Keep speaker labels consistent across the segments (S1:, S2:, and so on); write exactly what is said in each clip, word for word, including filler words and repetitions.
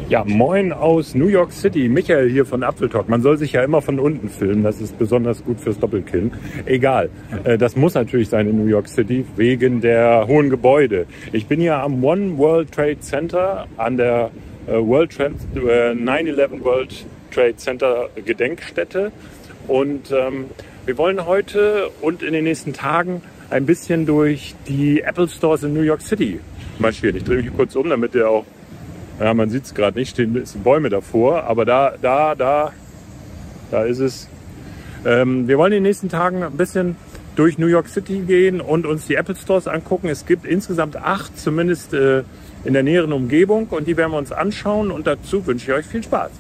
S1: Ja, moin aus New York City. Michael hier von Apfeltalk. Man soll sich ja immer von unten filmen, das ist besonders gut fürs Doppelkinn. Egal, das muss natürlich sein in New York City, wegen der hohen Gebäude. Ich bin hier am One World Trade Center, an der World Trade, nine eleven World Trade Center Gedenkstätte. Und ähm, wir wollen heute und in den nächsten Tagen ein bisschen durch die Apple Stores in New York City marschieren. Ich drehe mich kurz um, damit ihr auch... Ja, man sieht es gerade nicht, stehen Bäume davor, aber da, da, da, da ist es. Ähm, wir wollen in den nächsten Tagen ein bisschen durch New York City gehen und uns die Apple Stores angucken. Es gibt insgesamt acht, zumindest äh, in der näheren Umgebung, und die werden wir uns anschauen, und dazu wünsche ich euch viel Spaß.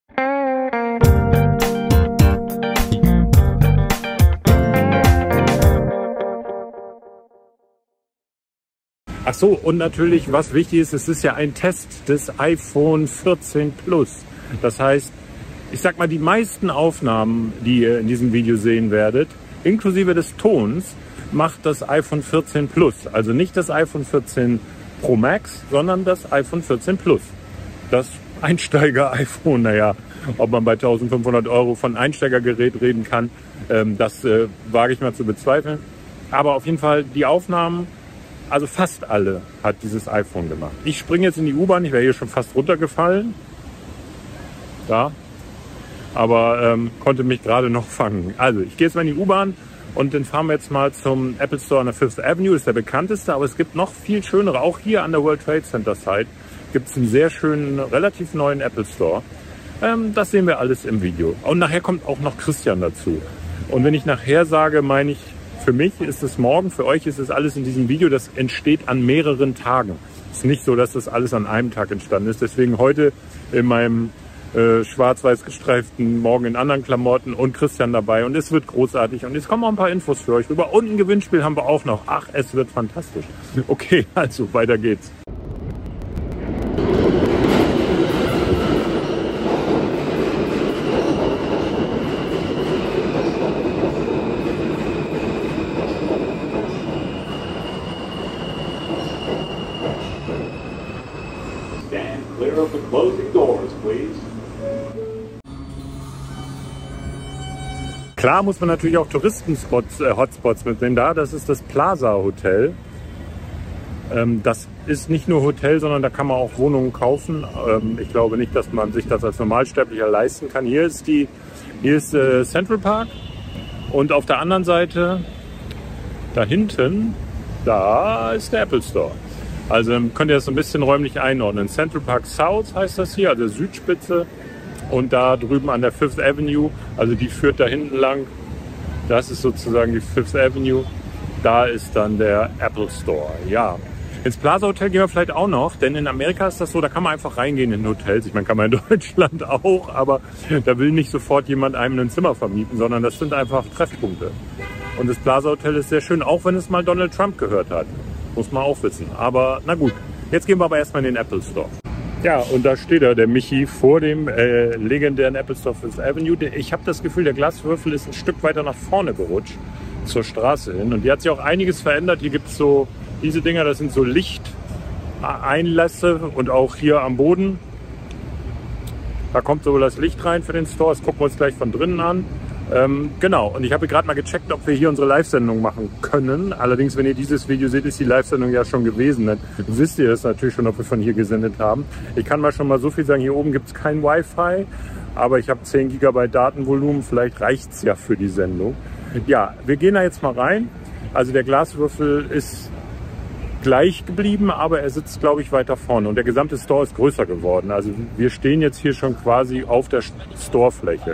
S1: Ach so, und natürlich, was wichtig ist, es ist ja ein Test des iPhone vierzehn Plus. Das heißt, ich sag mal, die meisten Aufnahmen, die ihr in diesem Video sehen werdet, inklusive des Tons, macht das iPhone vierzehn Plus. Also nicht das iPhone vierzehn Pro Max, sondern das iPhone vierzehn Plus. Das Einsteiger-iPhone, naja, ob man bei eintausendfünfhundert Euro von Einsteigergerät reden kann, ähm, das äh, wage ich mal zu bezweifeln. Aber auf jeden Fall die Aufnahmen, also fast alle hat dieses iPhone gemacht. Ich springe jetzt in die U-Bahn, ich wäre hier schon fast runtergefallen. Ja, aber ähm, konnte mich gerade noch fangen. Also ich gehe jetzt mal in die U-Bahn und dann fahren wir jetzt mal zum Apple Store an der Fifth Avenue. Das ist der bekannteste, aber es gibt noch viel schönere. Auch hier an der World Trade Center Site gibt es einen sehr schönen, relativ neuen Apple Store. Ähm, das sehen wir alles im Video. Und nachher kommt auch noch Christian dazu. Und wenn ich nachher sage, meine ich, für mich ist es morgen, für euch ist es alles in diesem Video, das entsteht an mehreren Tagen. Es ist nicht so, dass das alles an einem Tag entstanden ist. Deswegen heute in meinem äh, schwarz-weiß gestreiften, morgen in anderen Klamotten und Christian dabei. Und es wird großartig. Und jetzt kommen auch ein paar Infos für euch rüber. Und ein Gewinnspiel haben wir auch noch. Ach, es wird fantastisch. Okay, also weiter geht's.
S2: Clear of the closing doors, please.
S1: Klar muss man natürlich auch Touristenspots, äh, Hotspots mitnehmen. Da, das ist das Plaza Hotel. Ähm, das ist nicht nur Hotel, sondern da kann man auch Wohnungen kaufen. Ähm, ich glaube nicht, dass man sich das als Normalsterblicher leisten kann. Hier ist die, hier ist äh, Central Park, und auf der anderen Seite, da hinten, da ist der Apple Store. Also könnt ihr das so ein bisschen räumlich einordnen. Central Park South heißt das hier, also Südspitze. Und da drüben an der Fifth Avenue, also die führt da hinten lang. Das ist sozusagen die Fifth Avenue. Da ist dann der Apple Store. Ja, ins Plaza Hotel gehen wir vielleicht auch noch, denn in Amerika ist das so, da kann man einfach reingehen in Hotels. Ich meine, kann man in Deutschland auch, aber da will nicht sofort jemand einem ein Zimmer vermieten, sondern das sind einfach Treffpunkte. Und das Plaza Hotel ist sehr schön, auch wenn es mal Donald Trump gehört hat. Muss man auch wissen. Aber na gut, jetzt gehen wir aber erstmal in den Apple Store. Ja, und da steht er, der Michi, vor dem äh, legendären Apple Store Fifth Avenue. Ich habe das Gefühl, der Glaswürfel ist ein Stück weiter nach vorne gerutscht, zur Straße hin. Und hier hat sich auch einiges verändert. Hier gibt es so diese Dinger, das sind so Lichteinlässe, und auch hier am Boden. Da kommt sowohl das Licht rein für den Store. Das gucken wir uns gleich von drinnen an. Ähm, genau, und ich habe gerade mal gecheckt, ob wir hier unsere Live-Sendung machen können. Allerdings, wenn ihr dieses Video seht, ist die Live-Sendung ja schon gewesen. Dann wisst ihr es natürlich schon, ob wir von hier gesendet haben. Ich kann mal schon mal so viel sagen, hier oben gibt es kein Wi-Fi, aber ich habe zehn Gigabyte Datenvolumen, vielleicht reicht es ja für die Sendung. Ja, wir gehen da jetzt mal rein. Also der Glaswürfel ist gleich geblieben, aber er sitzt, glaube ich, weiter vorne. Und der gesamte Store ist größer geworden. Also wir stehen jetzt hier schon quasi auf der Storefläche.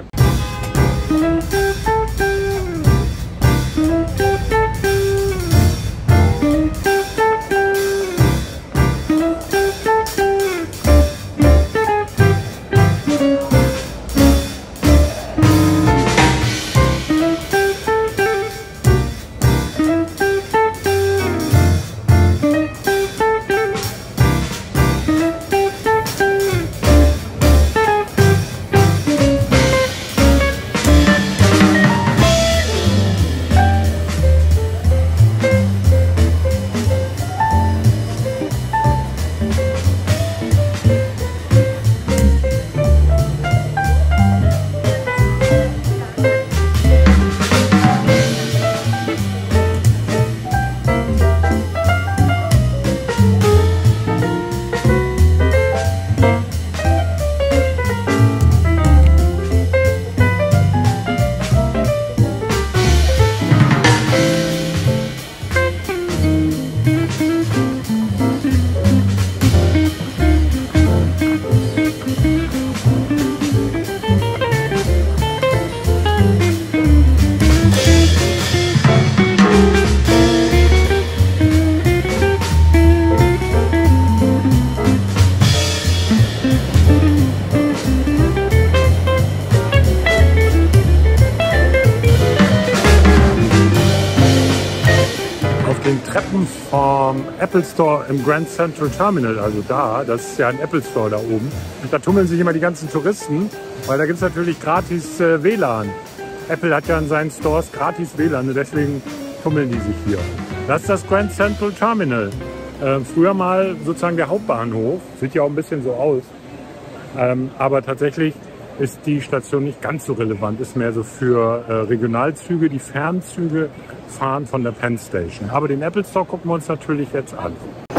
S1: Den Treppen vom Apple Store im Grand Central Terminal, also da, das ist ja ein Apple Store da oben. Da tummeln sich immer die ganzen Touristen, weil da gibt es natürlich gratis äh, W L A N. Apple hat ja in seinen Stores gratis W L A N und deswegen tummeln die sich hier. Das ist das Grand Central Terminal. Äh, früher mal sozusagen der Hauptbahnhof, sieht ja auch ein bisschen so aus. Ähm, aber tatsächlich ist die Station nicht ganz so relevant, ist mehr so für äh, Regionalzüge. Die Fernzüge fahren von der Penn Station. Aber den Apple Store gucken wir uns natürlich jetzt an.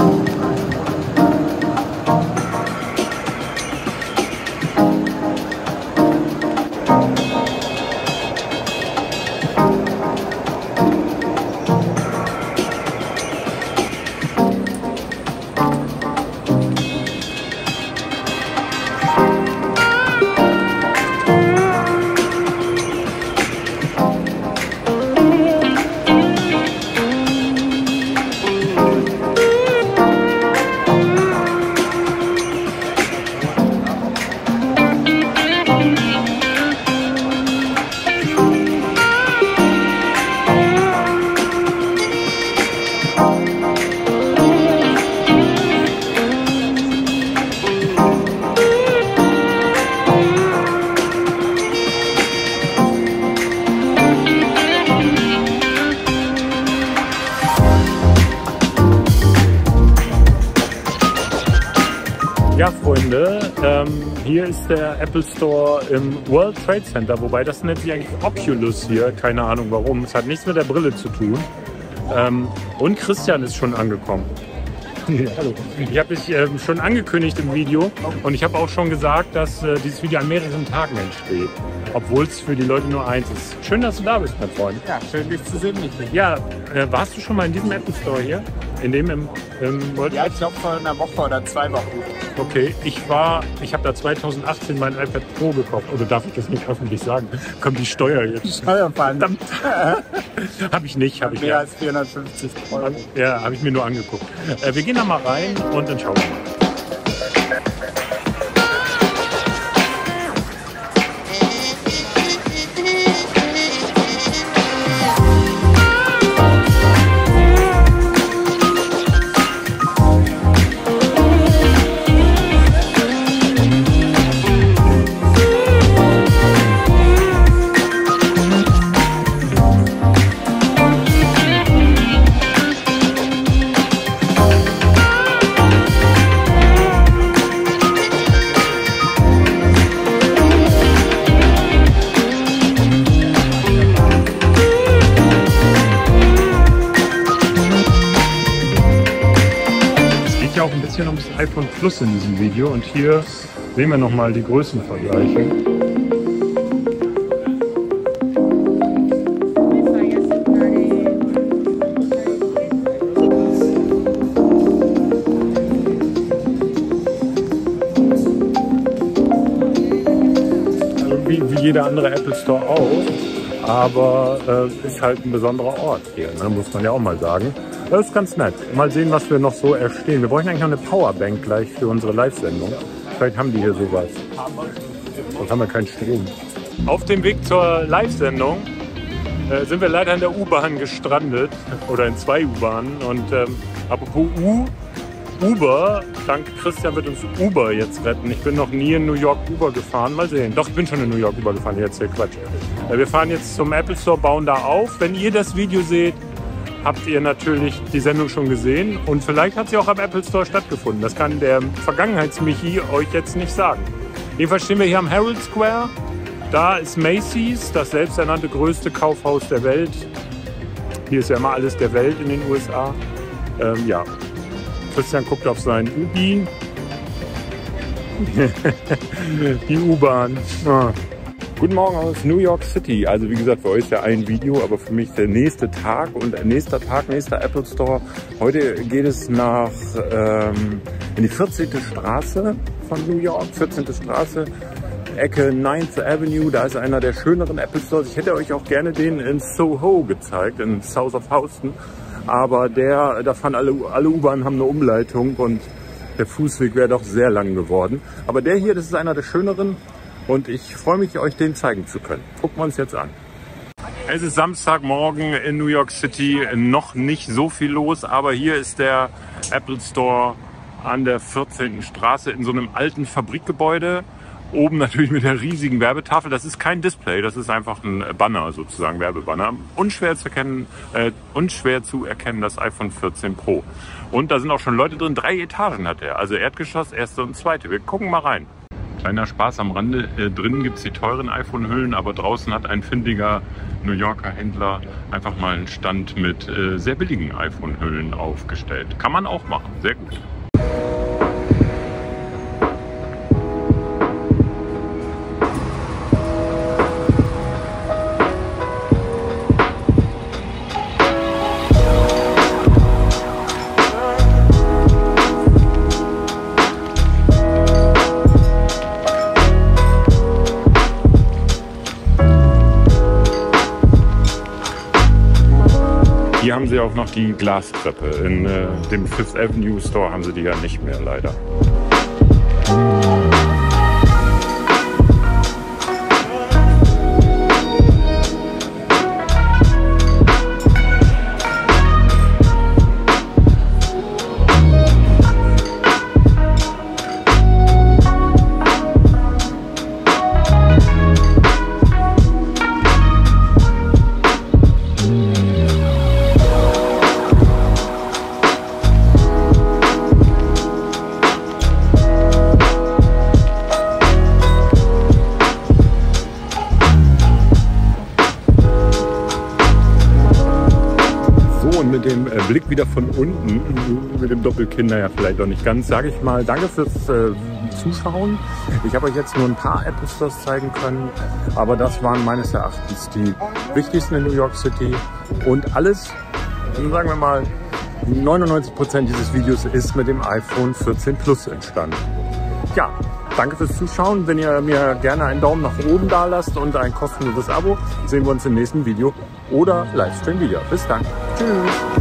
S1: Ja, Freunde, ähm, hier ist der Apple Store im World Trade Center, wobei das nennt sich eigentlich Oculus hier, keine Ahnung warum. Es hat nichts mit der Brille zu tun. Ähm, und Christian ist schon angekommen. Ja, hallo. Ich habe dich ähm, schon angekündigt im Video und ich habe auch schon gesagt, dass äh, dieses Video an mehreren Tagen entsteht, obwohl es für die Leute nur eins ist. Schön, dass du da bist, mein Freund.
S3: Ja, schön, dich zu sehen, Michi.
S1: Ja, äh, warst du schon mal in diesem Apple Store hier? In dem im, im World
S3: Ja, ich glaube vor einer Woche oder zwei Wochen.
S1: Okay, ich war, ich habe da zweitausendachtzehn mein iPad Pro gekauft. Oder darf ich das nicht öffentlich sagen? Kommt die Steuer jetzt?
S3: Steuerfahren.
S1: Habe ich nicht, habe ich
S3: Mehr
S1: ja.
S3: als vierhundertfünfzig Euro.
S1: Ja, habe ich mir nur angeguckt. Äh, wir gehen da mal rein und dann schauen wir mal. Auch ein bisschen ums iPhone Plus in diesem Video und hier sehen wir nochmal die Größenvergleiche. Also wie, wie jeder andere Apple Store auch, aber äh, ist halt ein besonderer Ort hier, ne? Muss man ja auch mal sagen. Das ist ganz nett. Mal sehen, was wir noch so erstehen. Wir bräuchten eigentlich noch eine Powerbank gleich für unsere Live-Sendung. Vielleicht haben die hier sowas. Sonst haben wir keinen Strom. Auf dem Weg zur Live-Sendung äh, sind wir leider in der U-Bahn gestrandet. Oder in zwei U-Bahnen. Und ähm, apropos U, Uber, dank Christian wird uns Uber jetzt retten. Ich bin noch nie in New York Uber gefahren. Mal sehen. Doch, ich bin schon in New York Uber gefahren. Jetzt hier Quatsch. Äh, wir fahren jetzt zum Apple Store, bauen da auf. Wenn ihr das Video seht, habt ihr natürlich die Sendung schon gesehen und vielleicht hat sie auch am Apple Store stattgefunden. Das kann der Vergangenheits-Michi euch jetzt nicht sagen. Jedenfalls stehen wir hier am Herald Square. Da ist Macy's, das selbsternannte größte Kaufhaus der Welt. Hier ist ja immer alles der Welt in den U S A. Ähm, ja, Christian guckt auf seinen Ubi. Die U-Bahn. Ah. Guten Morgen aus New York City. Also wie gesagt, für euch ist ja ein Video, aber für mich der nächste Tag und nächster Tag, nächster Apple Store. Heute geht es nach ähm, in die vierzehnte Straße von New York, vierzehnte Straße, Ecke ninth Avenue. Da ist einer der schöneren Apple Stores. Ich hätte euch auch gerne den in Soho gezeigt, in South of Houston. Aber der, da fahren alle, alle U-Bahnen haben eine Umleitung und Der Fußweg wäre doch sehr lang geworden. Aber der hier, das ist einer der schöneren und ich freue mich, euch den zeigen zu können. Gucken wir uns jetzt an. Es ist Samstagmorgen in New York City, noch nicht so viel los, aber hier ist der Apple Store an der vierzehnten Straße in so einem alten Fabrikgebäude. Oben natürlich mit der riesigen Werbetafel. Das ist kein Display, das ist einfach ein Banner sozusagen, Werbebanner. Unschwer zu erkennen, äh, unschwer zu erkennen das iPhone vierzehn Pro. Und da sind auch schon Leute drin, drei Etagen hat er. Also Erdgeschoss, erste und zweite. Wir gucken mal rein. Kleiner Spaß am Rande, äh, drinnen gibt es die teuren iPhone-Hüllen, aber draußen hat ein findiger New Yorker Händler einfach mal einen Stand mit äh, sehr billigen iPhone-Hüllen aufgestellt. Kann man auch machen, sehr gut. Hier haben sie auch noch die Glastreppe. In äh, dem Fifth Avenue Store haben sie die ja nicht mehr, leider. Mit dem Blick wieder von unten, mit dem Doppelkinn, naja, vielleicht auch nicht ganz, sage ich mal, danke fürs äh, Zuschauen. Ich habe euch jetzt nur ein paar Apple Stores zeigen können, aber das waren meines Erachtens die wichtigsten in New York City. Und alles, sagen wir mal, neunundneunzig Prozent dieses Videos ist mit dem iPhone vierzehn Plus entstanden. Ja, danke fürs Zuschauen. Wenn ihr mir gerne einen Daumen nach oben da lasst und ein kostenloses Abo, sehen wir uns im nächsten Video oder Livestream wieder. Bis dann. Tschüss.